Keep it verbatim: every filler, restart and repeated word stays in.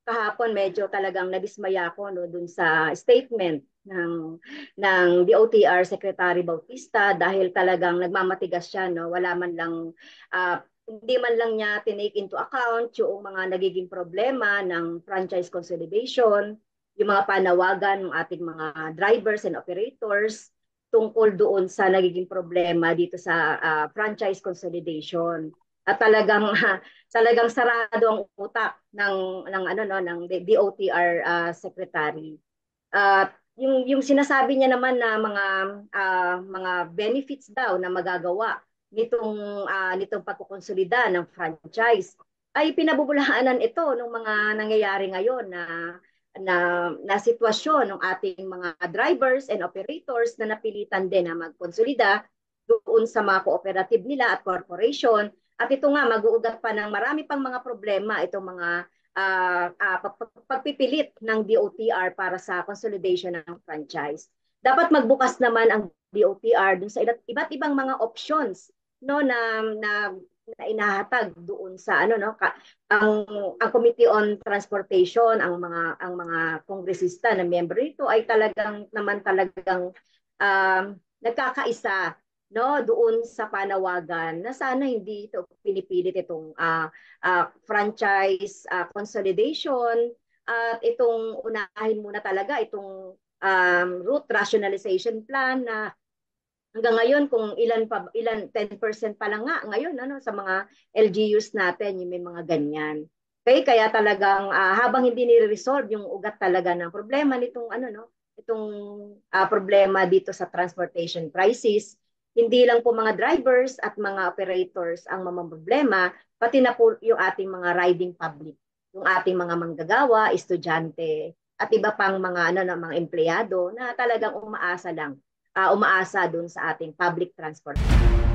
kahapon medyo talagang nadismaya ako no dun sa statement ng ng D O T R Secretary Bautista dahil talagang nagmamatigas siya no wala man lang uh, hindi man lang niya tinake into account yung mga nagiging problema ng franchise consolidation, yung mga panawagan ng ating mga drivers and operators tungkol doon sa nagiging problema dito sa uh, franchise consolidation. At talagang talagang sarado ang utak ng ng ano no ng D O T R uh, secretary. At uh, yung yung sinasabi niya naman na mga uh, mga benefits daw na magagawa nitong uh, nitong pagkokonsolida ng franchise ay pinabubulaanan ito ng mga nangyayari ngayon na na na sitwasyon ng ating mga drivers and operators na napilitan din na magkonsolida doon sa mga cooperative nila at corporation. At ito nga, mag-uugat pa ng marami pang mga problema itong mga uh, uh, pagpipilit ng D O T R para sa consolidation ng franchise. Dapat magbukas naman ang D O T R dun sa iba't, iba't ibang mga options no na na, na inahatag doon sa ano no ka, ang ang Committee on Transportation, ang mga ang mga kongresista na miyembro nito ay talagang naman talagang um, nagkakaisa no doon sa panawagan na sana hindi ito pinipilit itong uh, uh, franchise uh, consolidation at uh, itong unahin muna talaga itong um, route rationalization plan na hanggang ngayon kung ilan pa ilan ten percent pa lang nga ngayon ano sa mga L G Us natin yung may mga ganyan. Okay, kaya talagang uh, habang hindi ni-resolve yung ugat talaga ng problema nitong ano no itong uh, problema dito sa transportation crisis, hindi lang po mga drivers at mga operators ang mamamroblema, pati na po yung ating mga riding public, yung ating mga manggagawa, estudyante, at iba pang mga ano na mga empleyado na talagang umaasa lang, uh, umaasa doon sa ating public transport.